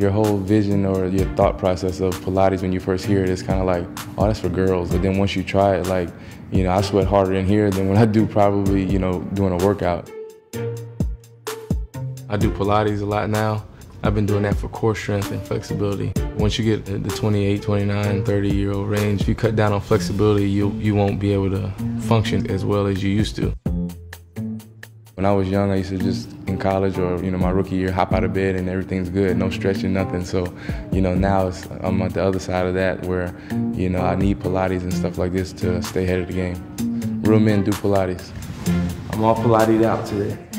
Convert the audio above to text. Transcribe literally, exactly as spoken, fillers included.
Your whole vision or your thought process of Pilates when you first hear it is kind of like, oh, that's for girls. But then once you try it, like, you know, I sweat harder in here than when I do probably, you know, doing a workout. I do Pilates a lot now. I've been doing that for core strength and flexibility. Once you get the twenty-eight, twenty-nine, thirty year old range, if you cut down on flexibility, you, you won't be able to function as well as you used to. When I was young, I used to just, in college or, you know, my rookie year, hop out of bed and everything's good, no stretching, nothing. So, you know, now it's, I'm at the other side of that where, you know, I need Pilates and stuff like this to stay ahead of the game. Real men do Pilates. I'm all Pilates out today.